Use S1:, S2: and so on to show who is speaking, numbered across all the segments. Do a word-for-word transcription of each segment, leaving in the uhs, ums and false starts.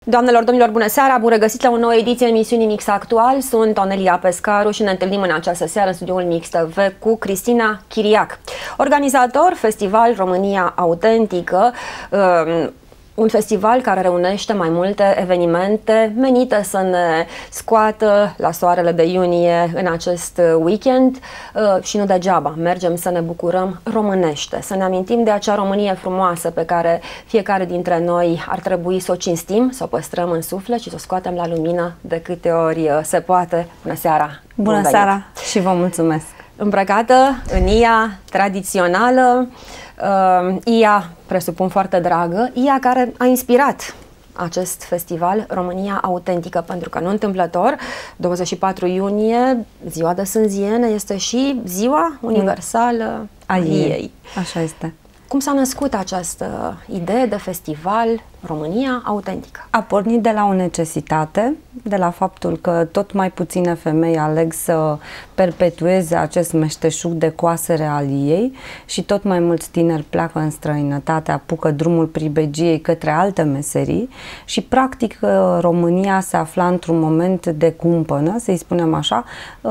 S1: Doamnelor, domnilor, bună seara! Bun regăsit la o nouă ediție emisiunii Mix Actual. Sunt Onelia Pescaru și ne întâlnim în această seară în studioul Mix T V cu Cristina Chiriac, organizator Festival România Autentică, un festival care reunește mai multe evenimente menite să ne scoată la soarele de iunie în acest weekend și nu degeaba. Mergem să ne bucurăm românește, să ne amintim de acea Românie frumoasă pe care fiecare dintre noi ar trebui să o cinstim, să o păstrăm în suflet și să o scoatem la lumină de câte ori se poate. Bună seara!
S2: Bună seara și vă mulțumesc!
S1: Îmbrăcată în ia tradițională, uh, ia, presupun, foarte dragă, ia care a inspirat acest festival România Autentică, pentru că nu întâmplător, douăzeci și patru iunie, ziua de Sânziene, este și ziua universală a iei.
S2: Așa este.
S1: Cum s-a născut această idee de festival România Autentică?
S2: A pornit de la o necesitate, de la faptul că tot mai puține femei aleg să perpetueze acest meșteșug de coasere al ei și tot mai mulți tineri pleacă în străinătate, apucă drumul pribegiei către alte meserii și practic România se afla într-un moment de cumpănă, să-i spunem așa,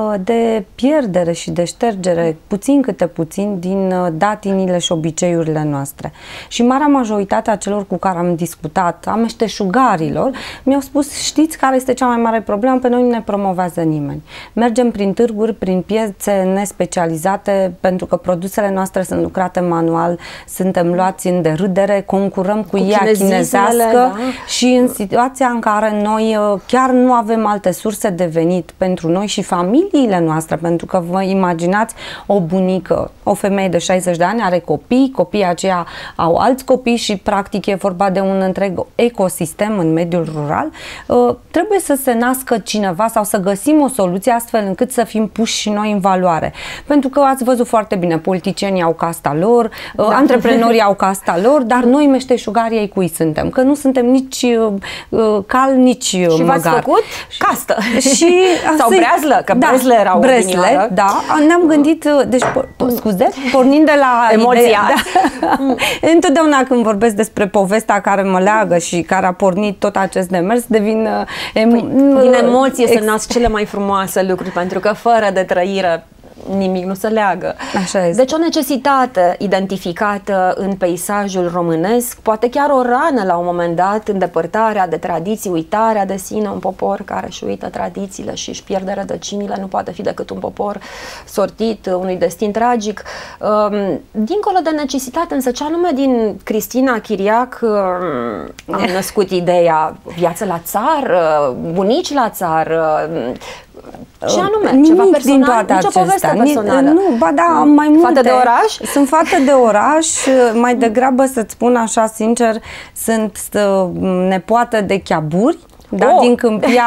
S2: de pierdere și de ștergere puțin câte puțin din datinile și obiceiurile noastre. Și marea majoritate a celor cu care am discutat, a meșteșugarilor, mi-au spus: știți care este cea mai mare problemă? Pe noi nu ne promovează nimeni. Mergem prin târguri, prin piețe nespecializate, pentru că produsele noastre sunt lucrate manual, suntem luați în derâdere, concurăm cu, cu ea chinezească, da? Și în situația în care noi chiar nu avem alte surse de venit pentru noi și familiile noastre, pentru că vă imaginați o bunică, o femeie de șaizeci de ani are copii, copiii aceia au alți copii și practic e vorba de un întreg ecosistem în mediul rural. Uh, trebuie să se nască cineva sau să găsim o soluție astfel încât să fim puși și noi în valoare. Pentru că ați văzut foarte bine, politicienii au casta lor, uh, da. antreprenorii au casta lor, dar noi meșteșugarii ai cui suntem? Că nu suntem nici uh, cal, nici
S1: și
S2: măgar.
S1: Și v-ați făcut castă.
S2: Și,
S1: sau breazlă, că
S2: da,
S1: brezle erau
S2: brezle, da. Ne-am gândit, deci, scuze, pornind de la
S1: emoția.
S2: Ideea, da. Întotdeauna când vorbesc despre povestea care mă leagă și care a pornit tot acest demers, devin emo
S1: păi, din emoție se nasc cele mai frumoase lucruri, pentru că fără de trăire nimic nu se leagă.
S2: Așa este.
S1: Deci o necesitate identificată în peisajul românesc, poate chiar o rană la un moment dat, îndepărtarea de tradiții, uitarea de sine, un popor care își uită tradițiile și își pierde rădăcinile, nu poate fi decât un popor sortit unui destin tragic. Dincolo de necesitate, însă, ce anume din Cristina Chiriac a născut ideea? Viață la țară, bunici la țară, ce anume?
S2: Nimic
S1: Ceva personal?
S2: Din toate
S1: Nici o poveste personală?
S2: Nu, ba da, mai multe.
S1: Fată de oraș?
S2: Sunt fată de oraș, mai degrabă, să-ți spun așa sincer, sunt nepoată de cheaburi. Da, oh. Din câmpia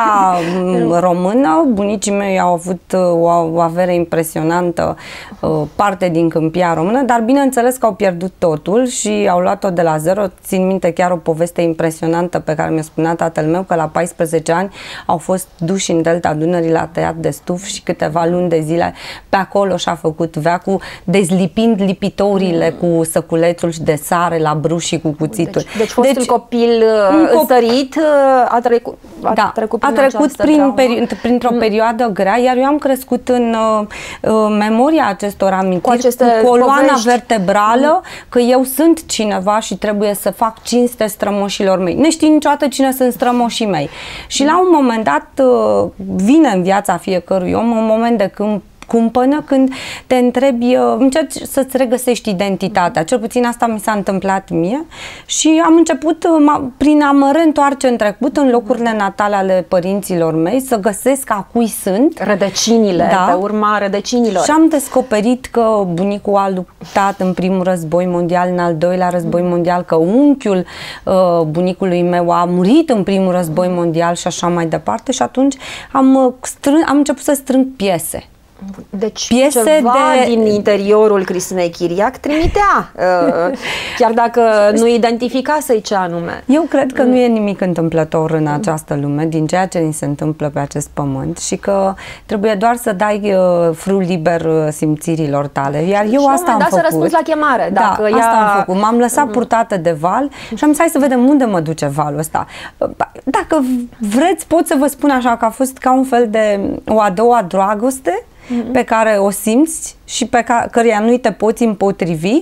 S2: română. Bunicii mei au avut o, o avere impresionantă, parte din câmpia română, dar bineînțeles că au pierdut totul și au luat-o de la zero. Țin minte chiar o poveste impresionantă pe care mi-a spunea tatăl meu, că la paisprezece ani au fost duși în delta Dunării la tăiat de stuf și câteva luni de zile pe acolo și-a făcut veacul, dezlipind lipitorile mm. cu săculețul și de sare la bruș și cu cuțitul.
S1: Deci, deci fostul deci, copil înstărit a trecut A
S2: da,
S1: trecut
S2: prin, a trecut prin peri printr-o mm. perioadă grea, iar eu am crescut în uh, memoria acestor amintiri, cu, aceste cu coloana povești. vertebrală, că eu sunt cineva și trebuie să fac cinste strămoșilor mei. Ne știi niciodată cine sunt strămoșii mei. Și la un moment dat uh, vine în viața fiecărui om un moment de când cumpănă, când te întrebi, încerci să-ți regăsești identitatea. Cel puțin asta mi s-a întâmplat mie și am început prin a mă reîntoarce în trecut, în locurile natale ale părinților mei, să găsesc a cui sunt.
S1: Rădăcinile,
S2: da.
S1: Pe urma rădăcinilor.
S2: Și am descoperit că bunicul a luptat în primul război mondial, în al doilea război mondial, că unchiul uh, bunicului meu a murit în primul război mondial și așa mai departe, și atunci am, strâng, am început să strâng piese.
S1: Deci
S2: piese
S1: ceva
S2: de...
S1: din interiorul Cristinei Chiriac trimitea, chiar dacă nu identificase ce anume.
S2: Eu cred că nu e nimic întâmplător în această lume, din ceea ce ni se întâmplă pe acest pământ și că trebuie doar să dai frâul liber simțirilor tale. Iar eu asta am făcut.
S1: să răspunzi la chemare.
S2: Da,
S1: Dacă
S2: asta
S1: ea...
S2: am făcut. M-am lăsat purtată de val și am zis, hai să vedem unde mă duce valul ăsta. Dacă vreți, pot să vă spun așa că a fost ca un fel de o a doua dragoste mm-hmm. pe care o simți și pe care, căreia nu te poți împotrivi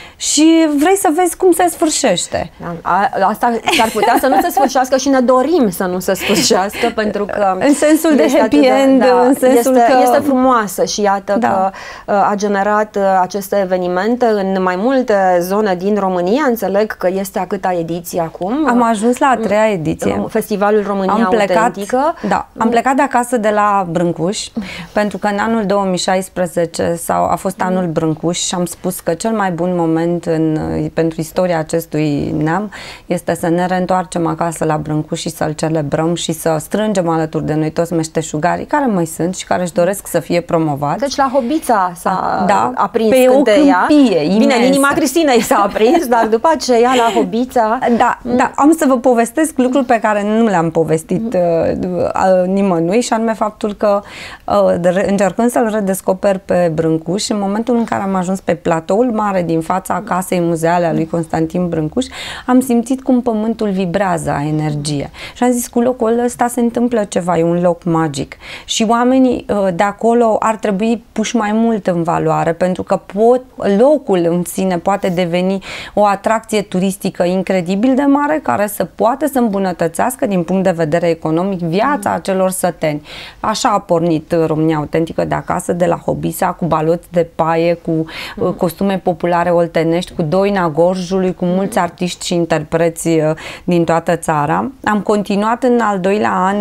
S2: și vrei să vezi cum se sfârșește.
S1: A, asta s-ar putea să nu se sfârșească și ne dorim să nu se sfârșească, pentru că
S2: în sensul de happy end,
S1: da,
S2: în sensul
S1: este,
S2: că...
S1: este frumoasă și iată da. că a generat aceste evenimente în mai multe zone din România. Înțeleg că este a câta ediție acum?
S2: Am ajuns la a treia ediție.
S1: Festivalul România
S2: am plecat,
S1: Autentică.
S2: Da, am plecat de acasă de la Brâncuș, pentru că în anul două mii șaisprezece sau a fost anul Brâncuș și am spus că cel mai bun moment în, pentru istoria acestui neam este să ne reîntoarcem acasă la Brâncuș și să-l celebrăm și să strângem alături de noi toți meșteșugarii care mai sunt și care își doresc să fie promovați.
S1: Deci la Hobița s-a
S2: da,
S1: aprins
S2: pe
S1: cânteia.
S2: o câmpie imensă.
S1: Bine, în inima Cristinei s-a aprins, dar după aceea la Hobița...
S2: Da, da, am să vă povestesc lucruri pe care nu le-am povestit uh, uh, nimănui și anume faptul că uh, încercând să-l redescoper pe Brâncuș, în momentul în care am ajuns pe platoul mare din fața casei muzeale a lui Constantin Brâncuș, am simțit cum pământul vibrează a energie. Și am zis, cu locul ăsta se întâmplă ceva, e un loc magic. Și oamenii de acolo ar trebui puși mai mult în valoare, pentru că pot, locul în sine poate deveni o atracție turistică incredibil de mare, care să poată să îmbunătățească din punct de vedere economic viața acelor săteni. Așa a pornit România Autentică de acasă, de la Hobița, cu baloți de paie, cu costume populare oltenești, cu Doina Gorjului, cu mulți artiști și interpreți din toată țara. Am continuat în al doilea an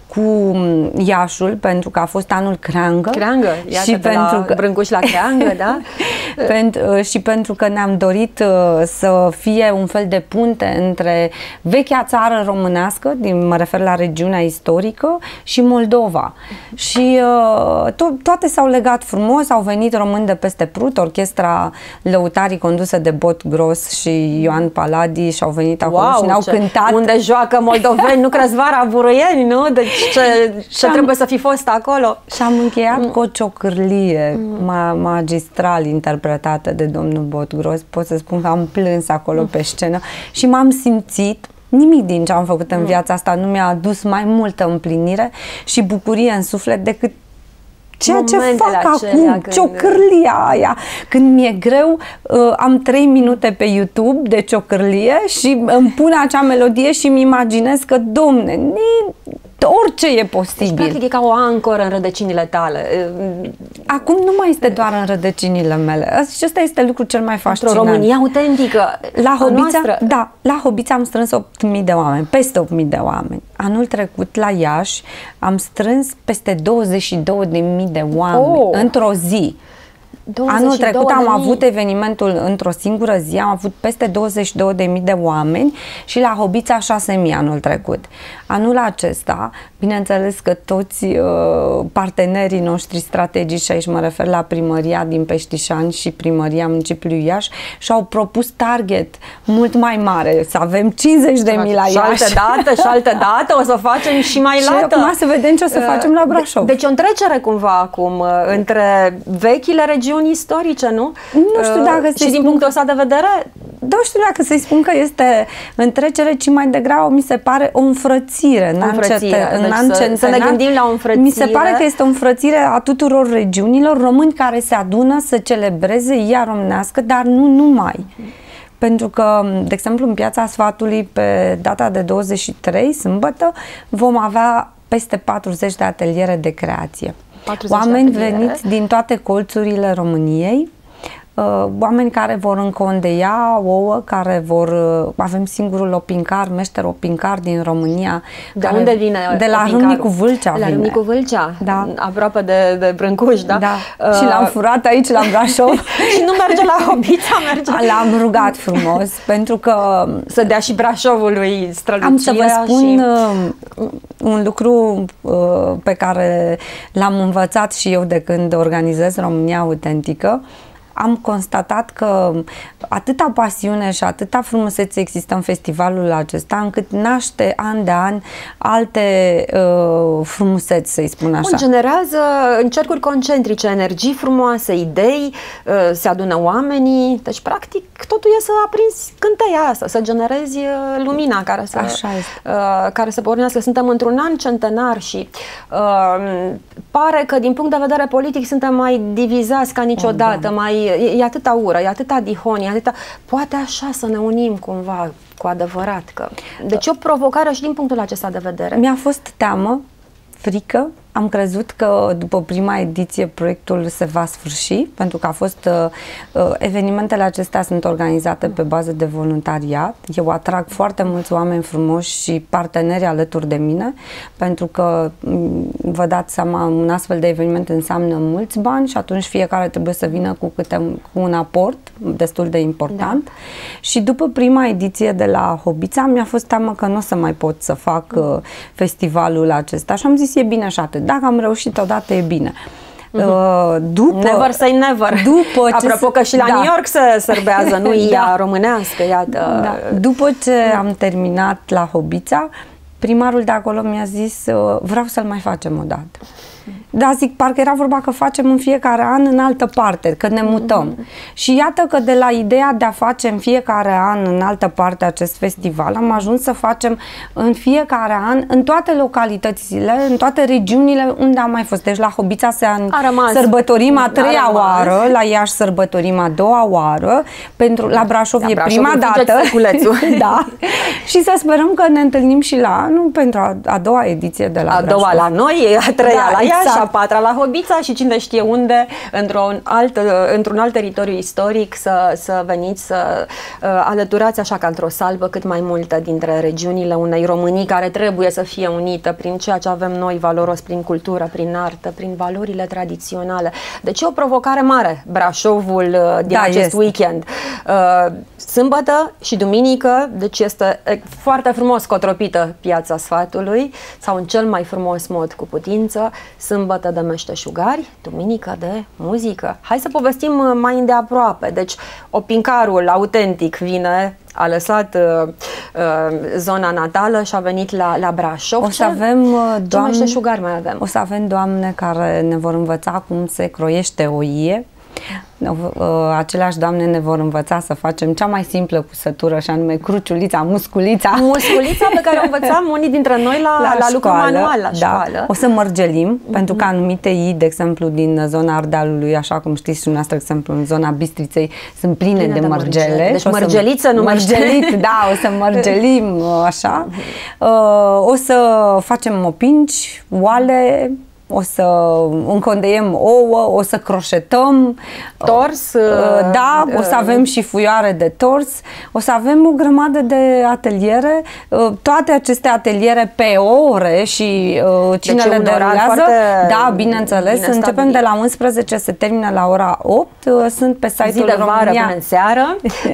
S2: cu Iașul, pentru că a fost anul Creangă.
S1: Creangă, iată,
S2: și
S1: de pentru la
S2: că...
S1: Brâncuș la Creangă, da?
S2: pentru, și pentru că ne-am dorit uh, să fie un fel de punte între vechea țară românească, din, mă refer la regiunea istorică, și Moldova. Și uh, to toate s-au legat frumos, au venit români de peste Prut, orchestra Lăutarii condusă de Bot Gros și Ioan Paladi și au venit acolo
S1: wow,
S2: și ne-au
S1: ce,
S2: cântat.
S1: Unde joacă moldoveni, nu Crăzvara Buruieni, nu? Deci ce, ce
S2: am,
S1: trebuie să fi fost acolo.
S2: Și am încheiat mm. cu o ciocârlie mm. ma magistral interpretată de domnul Botgros. Pot să spun că am plâns acolo mm. pe scenă și m-am simțit. Nimic din ce am făcut în mm. viața asta nu mi-a adus mai multă împlinire și bucurie în suflet decât ceea ce fac acum, ciocârlia aia. Când mi-e greu, uh, am trei minute pe YouTube de ciocârlie și îmi pun acea melodie și îmi imaginez că, domne, orice e posibil.
S1: Deci, practic, e ca o ancoră în rădăcinile tale.
S2: Acum nu mai este doar în rădăcinile mele. Și ăsta este lucru cel mai fascinant.
S1: Într-o România autentică.
S2: La Hobița, da, la Hobița am strâns opt mii de oameni, peste opt mii de oameni. Anul trecut, la Iași, am strâns peste douăzeci și două de mii de oameni oh. într-o zi. Anul trecut am avut evenimentul într-o singură zi, am avut peste douăzeci și două de mii de oameni și la Hobița șase mii anul trecut. Anul acesta, bineînțeles că toți uh, partenerii noștri strategici, și aici mă refer la primăria din Peștișani și primăria municipiului Iași, și-au propus target mult mai mare, să avem cincizeci de mii la Iași.
S1: Și altă dată, și altă dată o să facem și mai lată.
S2: Și acum să vedem ce o să facem la Brașov.
S1: Deci o întrecere cumva acum între vechile regiuni istorice, nu?
S2: Nu știu dacă
S1: și din punctul ăsta de vedere?
S2: Nu știu dacă să-i spun că este întrecere, ci mai degrabă mi se pare o înfrățire.
S1: O înfrățire.
S2: În
S1: deci
S2: an
S1: să, să ne gândim la o înfrățire.
S2: Mi se pare că este o înfrățire a tuturor regiunilor, români care se adună să celebreze ea românească, dar nu numai. Pentru că, de exemplu, în Piața Sfatului, pe data de douăzeci și trei, sâmbătă, vom avea peste patruzeci de ateliere de creație. Oameni veniți din toate colțurile României, oameni care vor încondeia ouă, care vor... Avem singurul opincar, meșter opincar din România.
S1: De care, unde vine
S2: De la Râmnicu Vâlcea
S1: De la Râmnicu Vâlcea,
S2: da.
S1: Aproape de, de Brâncuș, da?
S2: Da.
S1: Uh,
S2: și l-am furat aici la Brașov.
S1: Și nu merge la Hobița, merge...
S2: L-am rugat frumos, pentru că...
S1: Să dea și Brașovului strălucirea.
S2: Am să vă spun,
S1: și...
S2: un lucru uh, pe care l-am învățat și eu de când organizez România Autentică, am constatat că atâta pasiune și atâta frumusețe există în festivalul acesta, încât naște an de an alte uh, frumuseți, să-i spun așa.
S1: Bun, generează în cercuri concentrice energii frumoase, idei, uh, se adună oamenii, deci practic totul e să aprinzi cânteia asta, să generezi uh, lumina care să, uh, care să pornească. Suntem într-un an centenar și uh, pare că din punct de vedere politic suntem mai divizați ca niciodată, oh, da. mai E, e atâta ură, e atâta dihon, e atâta... Poate așa să ne unim cumva cu adevărat. Că... Deci e o provocare și din punctul acesta de vedere.
S2: Mi-a fost teamă, frică. Am crezut că după prima ediție proiectul se va sfârși, pentru că a fost uh, evenimentele acestea sunt organizate pe bază de voluntariat. Eu atrag foarte mulți oameni frumoși și parteneri alături de mine, pentru că vă dați seama, un astfel de eveniment înseamnă mulți bani și atunci fiecare trebuie să vină cu, câte, cu un aport destul de important. Da. Și după prima ediție de la Hobița mi-a fost teamă că nu o să mai pot să fac uh, festivalul acesta și am zis e bine și atât. Dacă am reușit odată, e bine.
S1: Uh-huh. După, never say never. După Apropo că și la da. New York se sărbează, nu da. ea românească, iată.
S2: Da. După ce am terminat la Hobița, primarul de acolo mi-a zis vreau să-l mai facem o dată. Da, zic, parcă era vorba că facem în fiecare an în altă parte, că ne mutăm. Mm-hmm. Și iată că de la ideea de a face în fiecare an în altă parte acest festival, am ajuns să facem în fiecare an, în toate localitățile, în toate regiunile unde am mai fost. Deci la Hobița se sărbătorim a treia oară, la Iași sărbătorim a doua oară, pentru, la Brașov la e Brașov prima dată. Da. Și să sperăm că ne întâlnim și la anul pentru a, a doua ediție de la
S1: A
S2: Brașov.
S1: doua la noi, a treia da, la Iași,
S2: exact.
S1: A patra la Hobița și cine știe unde, într-un alt, într-un alt teritoriu istoric, să, să veniți să uh, alăturați așa ca într-o salvă cât mai multă dintre regiunile unei Românii care trebuie să fie unită prin ceea ce avem noi valoros, prin cultură, prin artă, prin valorile tradiționale. Deci e o provocare mare, Brașovul uh, din da, acest este. weekend. Uh, sâmbătă și duminică, deci este foarte frumos cotropită Piața Sfatului, sau în cel mai frumos mod cu putință, sâmbătă de meșteșugari, duminică de muzică. Hai să povestim mai îndeaproape. Deci, Opincarul autentic vine, a lăsat uh, uh, zona natală și a venit la, la Brașov.
S2: O să avem
S1: ce meșteșugari mai avem?
S2: O să avem doamne care ne vor învăța cum se croiește o ie. Aceleași doamne ne vor învăța să facem cea mai simplă cusătură, și anume cruciulița, musculița.
S1: Musculița pe care o învățam unii dintre noi la, la, la lucru manual, la școală. Da.
S2: O să mărgelim, mm-hmm. pentru că anumite ii, de exemplu, din zona Ardealului, așa cum știți și dumneavoastră, de exemplu, în zona Bistriței, sunt pline, pline de, de mărgele. mărgele.
S1: Deci mărgeliță nu
S2: mărgelit, da, o să mărgelim, așa. O să facem opinci, oale, o să încondeiem ouă, o să croșetăm
S1: tors,
S2: da, o să avem și fuioare de tors, o să avem o grămadă de ateliere, toate aceste ateliere pe ore și cine deci le derulează, foarte da, bineînțeles, bine începem stabilit. De la unsprezece, se termină la ora opt, sunt pe site-ul
S1: Zi de vară
S2: România,
S1: până în seară,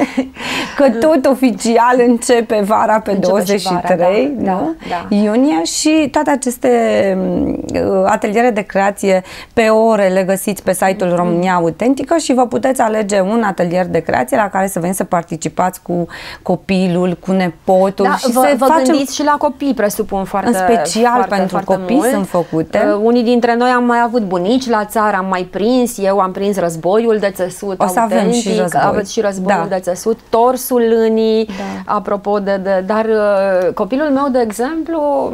S2: că tot oficial începe vara pe începe douăzeci și trei vara, da, da, da. iunie și toate aceste ateliere ateliere de creație pe ore le găsiți pe site-ul mm-hmm. România Autentică și vă puteți alege un atelier de creație la care să veniți să participați cu copilul, cu nepotul.
S1: Da,
S2: și
S1: vă,
S2: să
S1: vă
S2: facem...
S1: gândiți și la copii, presupun, foarte
S2: în special
S1: foarte,
S2: pentru
S1: foarte
S2: copii
S1: mult.
S2: Sunt făcute.
S1: Uh, unii dintre noi am mai avut bunici la țară, am mai prins, eu am prins războiul de țesut
S2: o să
S1: autentic,
S2: avem și război.
S1: Aveți și războiul
S2: da.
S1: de țesut, torsul lânii,
S2: da.
S1: apropo de, de dar uh, copilul meu, de exemplu,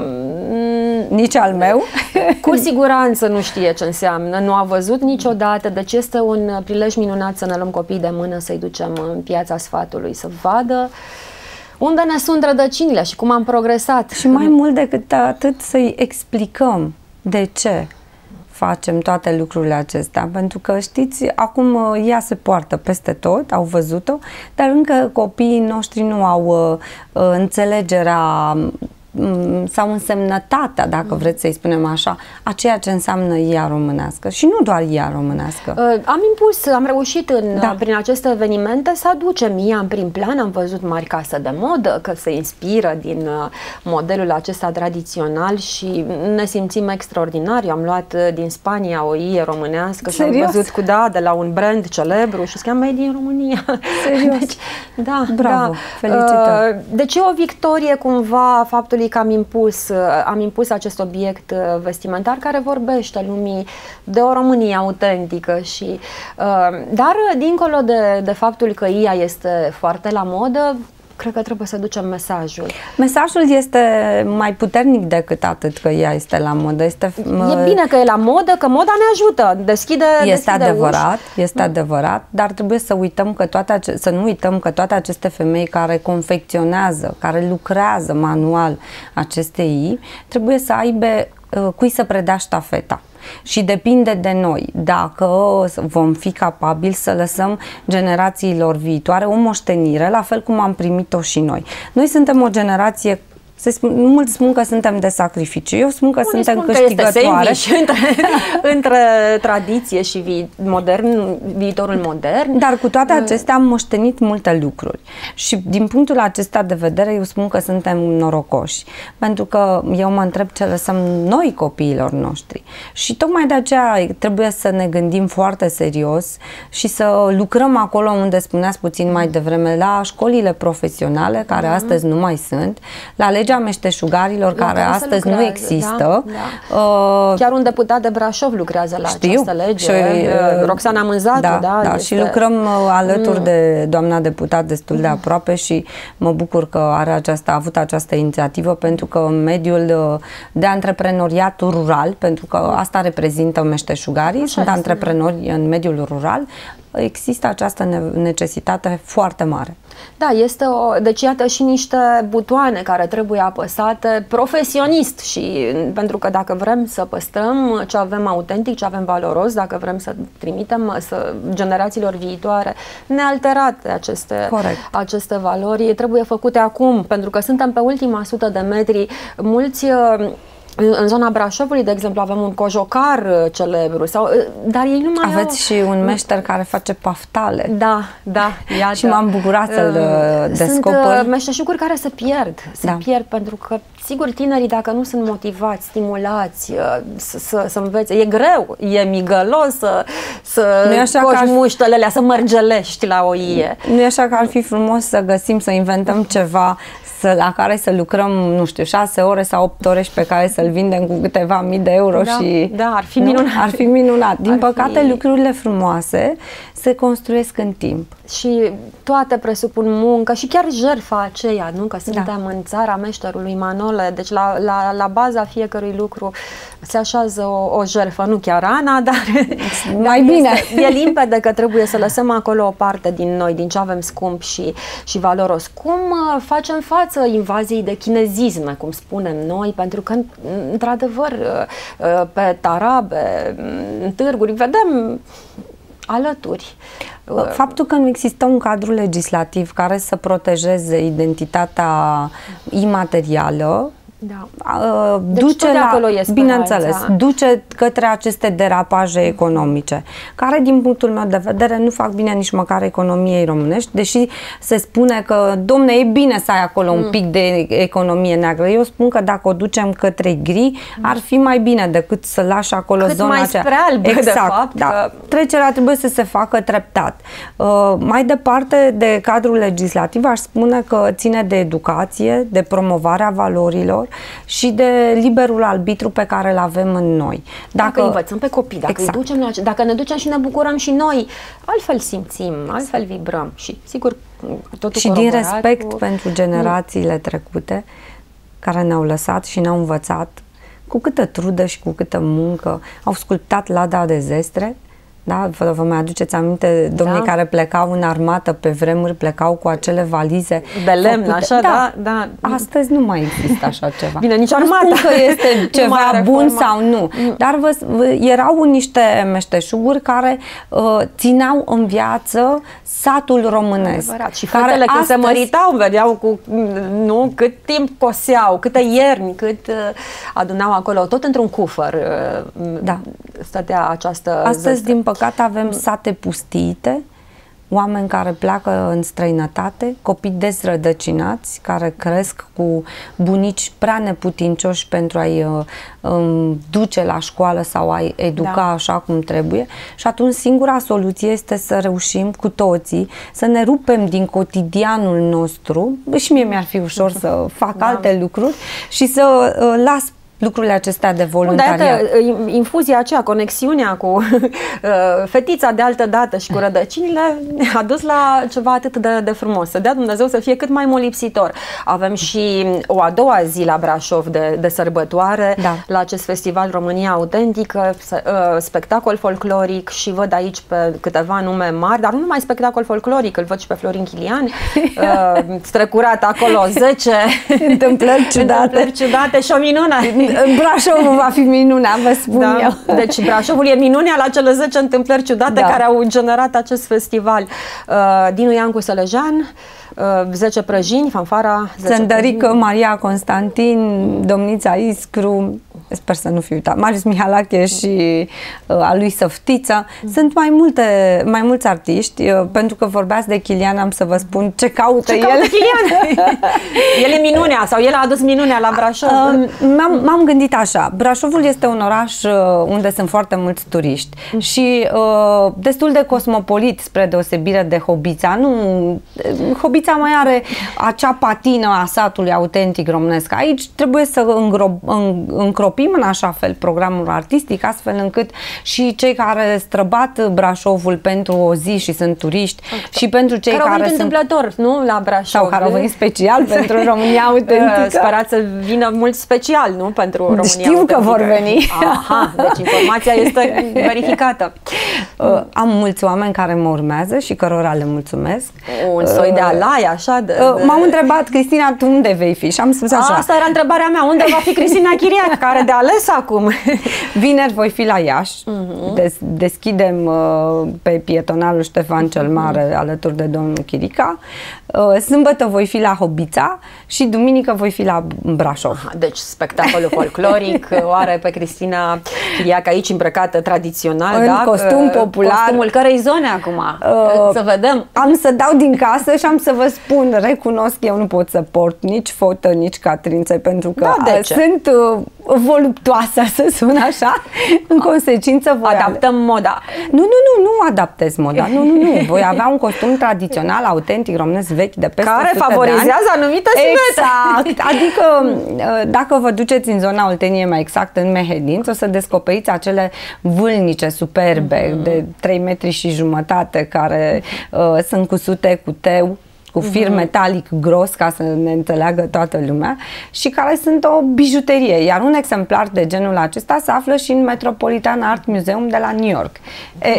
S2: nici al meu,
S1: cu siguranță nu știe ce înseamnă, nu a văzut niciodată, deci este un prilej minunat să ne luăm copiii de mână, să-i ducem în Piața Sfatului, să vadă unde ne sunt rădăcinile și cum am progresat.
S2: Și mai mult decât atât, să-i explicăm de ce facem toate lucrurile acestea, pentru că știți, acum ea se poartă peste tot, au văzut-o, dar încă copiii noștri nu au uh, înțelegerea sau însemnătatea, dacă vreți să-i spunem așa, a ceea ce înseamnă I A românească și nu doar I A românească.
S1: Am impus, am reușit în,
S2: da. prin
S1: aceste evenimente să aducem I A în prim plan. Am văzut mari case de modă că se inspiră din modelul acesta tradițional și ne simțim extraordinar. Eu am luat din Spania o I A românească.
S2: Serios?
S1: Și am văzut cu da, de la un brand celebru și se cheamă Made in România.
S2: Serios?
S1: Deci, da,
S2: bravo,
S1: da.
S2: felicitări.
S1: Deci e o victorie cumva faptului că am impus, am impus acest obiect vestimentar care vorbește lumii de o Românie autentică și dar dincolo de, de faptul că I A este foarte la modă, cred că trebuie să ducem mesajul.
S2: Mesajul este mai puternic decât atât că ea este la modă. Este,
S1: e bine că e la modă, că moda ne ajută, deschide
S2: Este
S1: deschide
S2: adevărat,
S1: uși.
S2: este adevărat, dar trebuie să uităm că toate ace- să nu uităm că toate aceste femei care confecționează, care lucrează manual aceste I, trebuie să aibă uh, cui să predea ștafeta. Și depinde de noi dacă vom fi capabili să lăsăm generațiilor viitoare o moștenire, la fel cum am primit-o și noi. Noi suntem o generație, se spun, mulți spun că suntem de sacrificiu, eu spun că
S1: Unii
S2: suntem
S1: spun
S2: câștigătoare.
S1: Că este între, între tradiție și vi, modern, viitorul modern.
S2: Dar cu toate acestea am moștenit multe lucruri și din punctul acesta de vedere eu spun că suntem norocoși, pentru că eu mă întreb ce lăsăm noi copiilor noștri și tocmai de aceea trebuie să ne gândim foarte serios și să lucrăm acolo unde spuneați puțin mai devreme, la școlile profesionale, care mm. astăzi nu mai sunt, la legea meșteșugarilor, care astăzi lucrează, nu există.
S1: Da, da. Uh, Chiar un deputat de Brașov lucrează la
S2: știu,
S1: această lege,
S2: și, uh,
S1: Roxana Mânzatu.
S2: Da,
S1: da,
S2: da
S1: este...
S2: și lucrăm uh, alături mm. de doamna deputat destul de
S1: mm.
S2: aproape și mă bucur că are această, a avut această inițiativă, pentru că în mediul uh, de antreprenoriat rural, pentru că asta reprezintă meșteșugarii, sunt este, antreprenori da. în mediul rural, există această necesitate foarte mare.
S1: Da, este o, deci iată și niște butoane care trebuie apăsate profesionist și pentru că dacă vrem să păstrăm ce avem autentic, ce avem valoros, dacă vrem să trimitem să, generațiilor viitoare nealterate aceste, aceste valori, trebuie făcute acum, pentru că suntem pe ultima sută de metri. Mulți în zona Brașovului, de exemplu, avem un cojocar celebru, sau, dar ei nu mai
S2: Aveți
S1: au...
S2: și un meșter care face paftale.
S1: Da, da, iată.
S2: Și m-am bucurat să-l descoper.
S1: Sunt meșteșuguri care se pierd, se da. pierd pentru că, sigur, tinerii, dacă nu sunt motivați, stimulați să, să, să învețe, e greu, e migălos să, să coși ar... muștele alea, să mărgelești la o ie.
S2: Nu e așa că ar fi frumos să găsim, să inventăm ceva să, la care să lucrăm, nu știu, șase ore sau opt ore și pe care să-l vindem cu câteva mii de euro
S1: da,
S2: și...
S1: Da, ar fi
S2: nu?
S1: minunat.
S2: Ar fi minunat. Din
S1: ar
S2: păcate,
S1: fi...
S2: lucrurile frumoase se construiesc în timp.
S1: Și toate presupun muncă și chiar jertfa aceea, nu? Că suntem
S2: da.
S1: în țara meșterului Manole, deci la, la, la baza fiecărui lucru se așează o, o jertfă, nu chiar Ana, dar
S2: mai bine.
S1: Este, e limpede că trebuie să lăsăm acolo o parte din noi, din ce avem scump și, și valoros. Cum facem față invaziei de chinezisme, cum spunem noi, pentru că, într-adevăr, pe tarabe, în târguri, vedem alături.
S2: Faptul că nu există un cadru legislativ care să protejeze identitatea imaterială, da. duce
S1: deci
S2: la, bineînțeles, duce către aceste derapaje economice, care din punctul meu de vedere nu fac bine nici măcar economiei românești, deși se spune că, domne, e bine să ai acolo mm. un pic de economie neagră. Eu spun că dacă o ducem către gri, mm. ar fi mai bine decât să lași acolo
S1: cât
S2: zona
S1: mai
S2: aceea.
S1: Spre alb,
S2: exact,
S1: de fapt,
S2: da.
S1: Că...
S2: Trecerea trebuie să se facă treptat. Uh, mai departe de cadrul legislativ, aș spune că ține de educație, de promovarea valorilor și de liberul arbitru pe care îl avem în noi.
S1: Dacă, dacă învățăm pe copii, dacă, exact. îi ducem la, dacă ne ducem și ne bucurăm și noi, altfel simțim, altfel vibrăm și sigur totul
S2: și din respect
S1: cu...
S2: pentru generațiile trecute care ne-au lăsat și ne-au învățat cu câtă trudă și cu câtă muncă au sculptat Lada de Zestre Da, vă, vă mai aduceți aminte, domnii da. care plecau în armată pe vremuri, plecau cu acele valize
S1: de lemn, făcute. Așa, da, da,
S2: da. Astăzi nu mai există așa ceva.
S1: Bine, nici armata.
S2: Nu spun că este ceva bun sau nu, dar vă, vă, erau niște meșteșuguri care uh, țineau în viață satul românesc.
S1: Adevărat. Și fetele când astăzi... se măritau, vedeau cu, nu, cât timp coseau, câte ierni, cât uh, adunau acolo, tot într-un cufăr uh, da. stătea această
S2: Astăzi,
S1: zestre.
S2: din păcate, avem sate pustiite, oameni care pleacă în străinătate, copii dezrădăcinați, care cresc cu bunici prea neputincioși pentru a-i um, duce la școală sau a-i educa da. așa cum trebuie. Și atunci singura soluție este să reușim cu toții să ne rupem din cotidianul nostru, și mie mi-ar fi ușor să fac da. alte lucruri și să uh, las lucrurile acestea de voluntariat.
S1: Dar infuzia aceea, conexiunea cu fetița de altă dată și cu rădăcinile a dus la ceva atât de, de frumos. Să dea Dumnezeu să fie cât mai molipsitor. Avem și o a doua zi la Brașov de, de sărbătoare, da. la acest festival România Autentică, spectacol folcloric, și văd aici pe câteva nume mari, dar nu numai spectacol folcloric, îl văd și pe Florin Chilian, strecurat acolo zece
S2: întâmplări ciudate.
S1: întâmplări ciudate și o minună.
S2: Brașovul va fi minunea, vă spun
S1: da.
S2: eu.
S1: Deci Brașovul e minunea la cele zece întâmplări ciudate da. care au generat acest festival. Uh, Dinu Iancu Sălăjan, uh, zece prăjini, fanfara
S2: Sândărică, Maria Constantin, Domnița Iscru, sper să nu fi uitat, Marius Mihalache și uh, a lui Săftiță. Mm. Sunt mai multe, mai mulți artiști, uh, pentru că vorbeați de Chilian, am să vă spun ce caută
S1: ce
S2: el.
S1: Caută el e minunea, sau el a adus minunea la Brașov.
S2: Uh, M-am gândit așa, Brașovul este un oraș uh, unde sunt foarte mulți turiști mm. și uh, destul de cosmopolit, spre deosebire de Hobița. Nu, Hobița mai are acea patină a satului autentic românesc. Aici trebuie să îngro, în, încropim în așa fel programul artistic, astfel încât și cei care străbat Brașovul pentru o zi și sunt turiști exact. și pentru cei care,
S1: care
S2: sunt
S1: întâmplător, nu, la Brașov,
S2: sau care au venit special pentru România Autentică.
S1: Sperați să vină mult special, nu, pentru România
S2: Știu
S1: Autentică.
S2: că vor veni.
S1: Aha, deci informația este verificată.
S2: Uh, am mulți oameni care mă urmează și cărora le mulțumesc.
S1: Un soi de alai, așa de...
S2: Uh, de... M-au întrebat, Cristina, tu unde vei fi? Și am spus așa.
S1: Asta era întrebarea mea, unde va fi Cristina Chiriac, care de ales acum?
S2: Vineri voi fi la Iași, uh-huh. Des, deschidem uh, pe pietonalul Ștefan cel Mare, uh-huh. alături de domnul Chirica. Uh, sâmbătă voi fi la Hobița și duminică voi fi la Brașov.
S1: Aha, deci spectacolul folcloric o are pe Cristina Chiriac aici îmbrăcată tradițional,
S2: în
S1: da?
S2: costum popular.
S1: Costumul cărei zone acum? Uh, să vedem.
S2: Am să dau din casă și am să vă spun, recunosc, eu nu pot să port nici fotă, nici catrințe, pentru că
S1: da, de
S2: sunt uh, voluptoasă, să sun așa, în consecință voi
S1: adaptăm ale... moda.
S2: Nu, nu, nu, nu adaptez moda, nu, nu, nu, voi avea un costum tradițional, autentic, românesc, vechi, de peste
S1: care favorizează anumită siluetă.
S2: Exact, adică dacă vă duceți în zona Olteniei, mai exact în Mehedinți, o să descoperiți acele vâlnice superbe mm-hmm. de trei metri și jumătate, care uh, sunt cusute cu teu, cu fir mm-hmm. metalic gros, ca să ne înțeleagă toată lumea, și care sunt o bijuterie. Iar un exemplar de genul acesta se află și în Metropolitan Art Museum de la New York. E,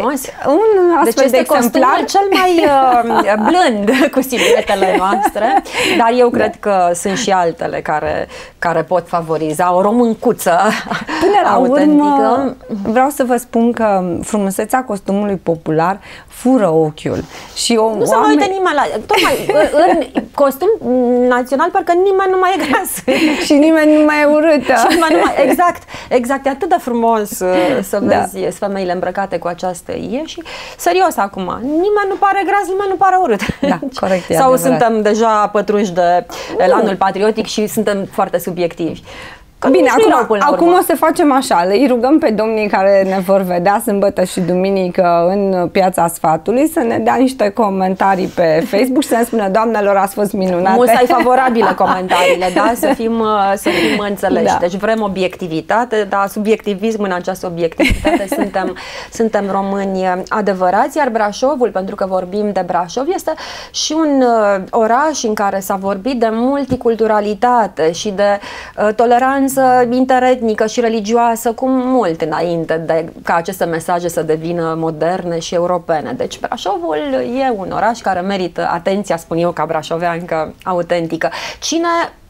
S2: un astfel
S1: deci este
S2: de exemplar
S1: cel mai uh, blând cu siluetele noastre, dar eu cred că sunt și altele care, care pot favoriza o româncuță
S2: Până la
S1: autentică.
S2: Urmă, vreau să vă spun că frumusețea costumului popular fură ochiul. Și o,
S1: nu
S2: oameni...
S1: se mai uită nimeni la... Tocmai în costum național parcă nimeni nu mai e gras.
S2: Și nimeni nu mai e urâtă.
S1: Și nimeni nu mai... Exact, exact. E atât de frumos să vezi da. femeile îmbrăcate cu această ie și serios acum, nimeni nu pare gras, nimeni nu pare urât.
S2: Da, corect.
S1: Sau suntem deja pătrunși de elanul patriotic și suntem foarte subiectivi.
S2: Bine, acum, acum o să facem așa, le rugăm pe domnii care ne vor vedea sâmbătă și duminică în Piața Sfatului să ne dea niște comentarii pe Facebook și să ne spună, doamnelor, ați fost minunate.
S1: Mulți favorabile comentariile, da? Să fim, să fim înțeleși. Da. Deci vrem obiectivitate, dar subiectivism în această obiectivitate suntem, suntem români adevărați, iar Brașovul, pentru că vorbim de Brașov, este și un oraș în care s-a vorbit de multiculturalitate și de uh, toleranță influență interetnică și religioasă cu mult înainte de ca aceste mesaje să devină moderne și europene. Deci Brașovul e un oraș care merită atenția, spun eu, ca brașoveancă autentică. Cine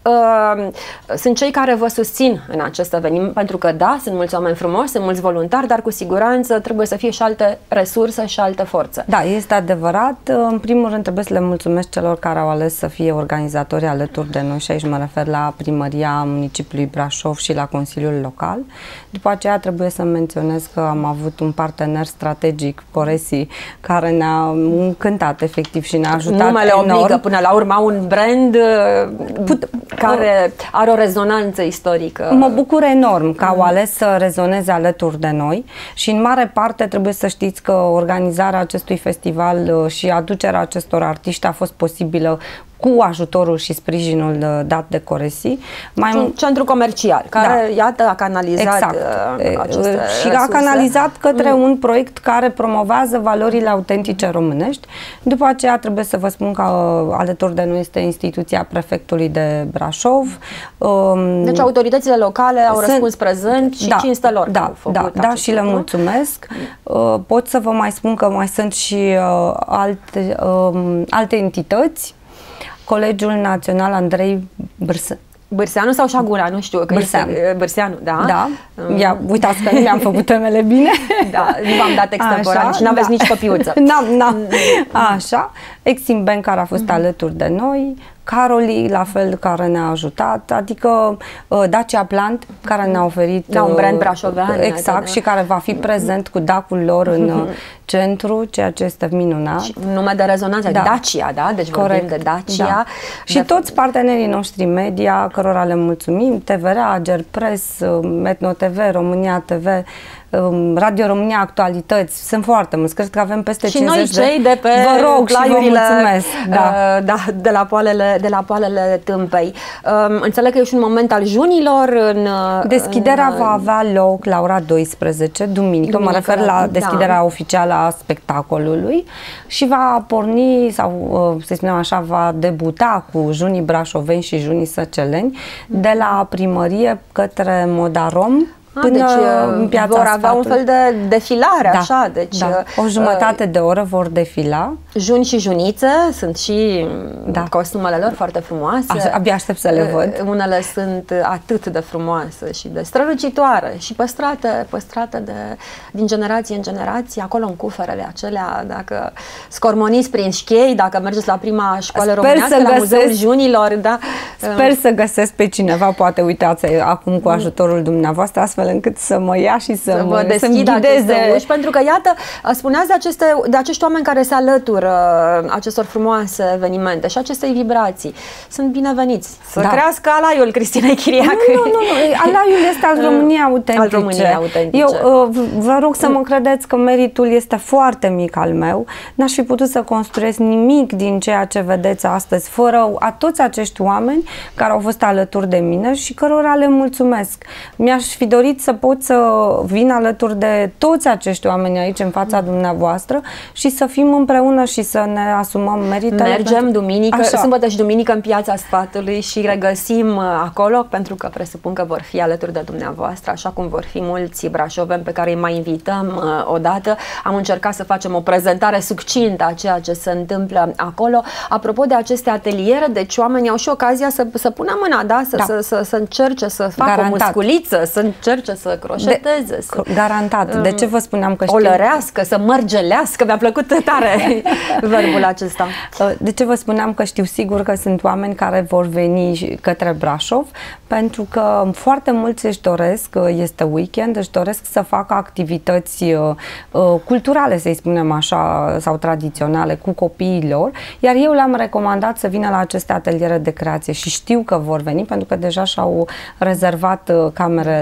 S1: Uh, sunt cei care vă susțin în acest eveniment? Pentru că da, sunt mulți oameni frumoși, sunt mulți voluntari, dar cu siguranță trebuie să fie și alte resurse și alte forțe.
S2: Da, este adevărat. În primul rând trebuie să le mulțumesc celor care au ales să fie organizatori alături de noi și aici mă refer la Primăria Municipiului Brașov și la Consiliul Local. După aceea trebuie să menționez că am avut un partener strategic, Coresi, care ne-a încântat efectiv și ne-a ajutat
S1: Numele
S2: enorm.
S1: obligă, până la urmă un brand Put care are o rezonanță istorică.
S2: Mă bucur enorm că au ales să rezoneze alături de noi și în mare parte trebuie să știți că organizarea acestui festival și aducerea acestor artiști a fost posibilă cu ajutorul și sprijinul dat de Coresi.
S1: Mai un centru comercial care, da, iată, a canalizat
S2: exact.
S1: aceste
S2: și
S1: resurse.
S2: a canalizat către
S1: mm.
S2: un proiect care promovează valorile autentice românești. După aceea trebuie să vă spun că alături de noi este instituția prefectului de Brașov.
S1: Deci autoritățile locale au Sunt, răspuns prezent și
S2: da,
S1: cinste lor.
S2: Da, da, da, și le mulțumesc. Mm. Pot să vă mai spun că mai sunt și alte, alte entități. Colegiul Național Andrei Bârse
S1: Bârseanu sau Șagura, nu știu. Că Bârseanu. Este, Bârseanu, da.
S2: Da. Ia, uitați că nu mi-am făcut temele bine.
S1: Da, nu v-am dat extemporan și n-aveți, da, nici copiuță.
S2: N-am, n-am. Așa. Exim Bank, care a fost mm-hmm. alături de noi. Caroli, la fel, care ne-a ajutat, adică uh, Dacia Plant, care ne-a oferit
S1: da, un brand brașovean,
S2: exact, adică, și care va fi prezent cu dacul lor în uh, centru, ceea ce este minunat.
S1: Și nume de rezonanță, da. Dacia, da? Deci
S2: corect,
S1: vorbim de Dacia.
S2: Da.
S1: De...
S2: Și toți partenerii noștri media, cărora le mulțumim, T V R, Agerpress, Metno T V, România T V, Radio România Actualități, sunt foarte mulți, cred că avem peste
S1: și
S2: cincizeci
S1: noi cei de, de pe
S2: vă rog și vă mulțumesc.
S1: Da. Da, de la poalele, de la poalele Tâmpei. Um, înțeleg că e și un moment al junilor. În,
S2: deschiderea
S1: în,
S2: va avea loc la ora douăsprezece, duminică, duminică mă refer la deschiderea da. oficială a spectacolului și va porni, sau să spunem așa, va debuta cu junii brașoveni și junii săceleni, de la primărie către Modarom.
S1: A,
S2: până
S1: deci
S2: în Piața
S1: vor avea
S2: Sfatului.
S1: un fel de defilare,
S2: da,
S1: așa, deci
S2: da. O jumătate uh, de oră vor defila.
S1: Juni și junițe, sunt și
S2: da.
S1: costumele lor foarte frumoase.
S2: Așa, abia aștept să le văd.
S1: Unele sunt atât de frumoase și de strălucitoare și păstrate, păstrate de, din generație în generație, acolo în cuferele acelea, dacă scormoniți prin șchei, dacă mergeți la prima școală
S2: Sper
S1: românească, la
S2: găsesc,
S1: Muzeul Junilor, da.
S2: Sper să găsesc pe cineva, poate uitați acum cu ajutorul dumneavoastră, astfel încât să mă ia și să, să mă
S1: deschid aceste uși, pentru că iată, spuneați de, aceste, de acești oameni care se alătură acestor frumoase evenimente și acestei vibrații. Sunt bineveniți. Să da. crească alaiul Cristinei Chiriac.
S2: Nu, nu, nu, alaiul este al României autentice. Al
S1: României autentice.
S2: Eu vă rog să mă credeți că meritul este foarte mic al meu. N-aș fi putut să construiesc nimic din ceea ce vedeți astăzi fără a toți acești oameni care au fost alături de mine și cărora le mulțumesc. Mi-aș fi dorit să pot să vin alături de toți acești oameni aici în fața dumneavoastră și să fim împreună și să ne asumăm meritele.
S1: Mergem
S2: pentru...
S1: duminică,
S2: Așa.
S1: sâmbătă și duminică în Piața Sfatului și regăsim acolo, pentru că presupun că vor fi alături de dumneavoastră, așa cum vor fi mulți brașoveni pe care îi mai invităm uh, odată. Am încercat să facem o prezentare succintă a ceea ce se întâmplă acolo. Apropo de aceste ateliere, deci oamenii au și ocazia să, să pună mâna, da? Să, da. Să, să, să încerce să facă Garantat. o musculiță, să încerce să croșeteze. De, să,
S2: garantat. De ce vă spuneam că știu?
S1: O lărească, să mărgelească. Mi-a plăcut tare verbul acesta.
S2: De ce vă spuneam că știu sigur că sunt oameni care vor veni către Brașov? Pentru că foarte mulți își doresc, este weekend, își doresc să facă activități culturale, să-i spunem așa, sau tradiționale cu copiii lor, iar eu le-am recomandat să vină la aceste ateliere de creație și știu că vor veni pentru că deja și-au rezervat camerele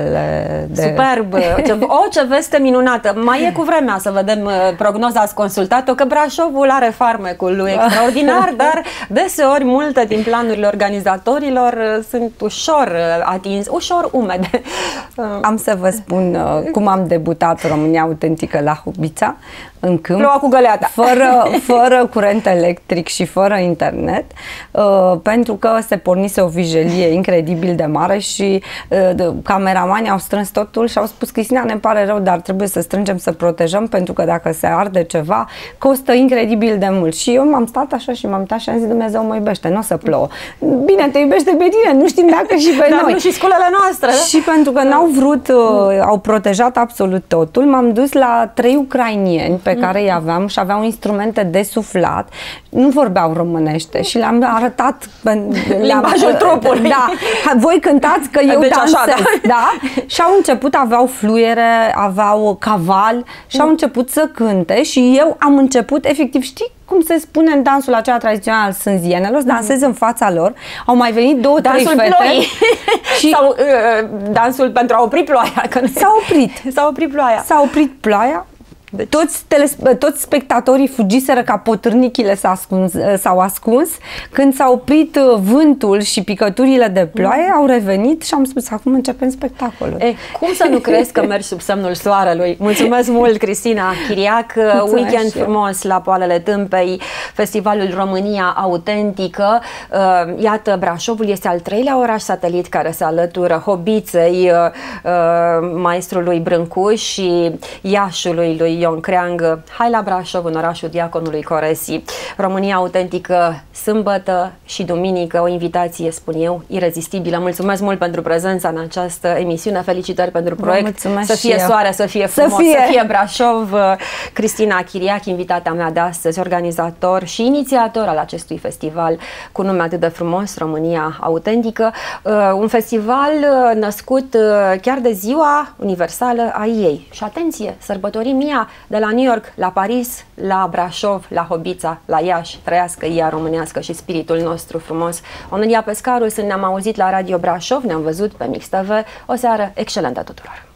S2: de...
S1: Superb! Ce, o, ce veste minunată! Mai e cu vremea să vedem prognoza, ați consultat-o, că Brașovul are farmecul lui extraordinar, dar deseori multe din planurile organizatorilor sunt ușor atins, ușor umede.
S2: Am să vă spun cum am debutat România Autentică la Hobița, în câmp,
S1: Ploua cu găleata.
S2: Fără, fără curent electric și fără internet, uh, pentru că se pornise o vijelie incredibil de mare și uh, cameramanii au strâns totul și au spus: Cristina, ne pare rău, dar trebuie să strângem, să protejăm, pentru că dacă se arde ceva, costă incredibil de mult. Și eu m-am stat așa și m-am uitat și am zis: Dumnezeu mă iubește, nu o să plouă. Bine, te iubește pe tine, nu știm dacă și pe
S1: dar
S2: noi.
S1: Nu și sculele noastre.
S2: Și pentru că n-au vrut, uh, au protejat absolut totul, m-am dus la trei ucrainieni pe care îi aveam și aveau instrumente de suflat, nu vorbeau românește și le-am arătat
S1: limbajul trupului.
S2: Da, voi cântați că eu
S1: deci
S2: dansez.
S1: așa, da.
S2: Da? Și au început, aveau fluiere, aveau caval și au început să cânte și eu am început, efectiv, știi cum se spune în dansul acela tradițional al sânzienelor, dansez în fața lor. Au mai venit două,
S1: dansul
S2: trei fete
S1: și sau uh, dansul pentru a opri ploaia.
S2: S-a oprit.
S1: S-a oprit ploaia.
S2: S-a oprit ploaia. Deci. Toți, toți spectatorii fugiseră ca potârnichile s-au ascuns, ascuns. Când s-a oprit vântul și picăturile de ploaie, mm. au revenit și am spus: acum începem spectacolul.
S1: E, cum să nu crezi că mergi sub semnul soarelui? Mulțumesc mult, Cristina Chiriac. Mulțumesc. Weekend frumos la Poalele Tâmpei, Festivalul România Autentică. Iată, Brașovul este al treilea oraș satelit care se alătură Hobiței, maestrului Brâncuș și Iașului lui Ion Creangă. Hai la Brașov, în orașul Diaconului Coresi. România Autentică, sâmbătă și duminică, o invitație, spun eu, irezistibilă. Mulțumesc mult pentru prezența în această emisiune. Felicitări pentru proiect. Să fie soare, să fie frumos, să fie, să fie Brașov. Cristina Chiriac, invitata mea de astăzi, organizator și inițiator al acestui festival cu nume atât de frumos, România Autentică. Un festival născut chiar de ziua universală a ei. Și atenție, sărbătorim ea de la New York, la Paris, la Brașov, la Hobița, la Iași. Trăiască ea românească și spiritul nostru frumos. Onelia Pescaru, sunt, ne-am auzit la Radio Brașov, ne-am văzut pe Mix T V. O seară excelentă tuturor!